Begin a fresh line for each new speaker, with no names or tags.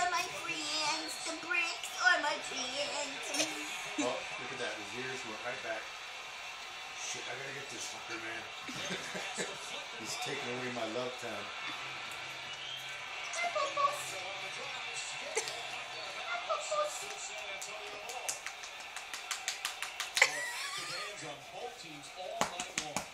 are my friends. The bricks are my friends.
Oh, look at that. His ears went right back. Shit, I gotta get this fucker, man. He's taking away my love time.
On both teams all night long.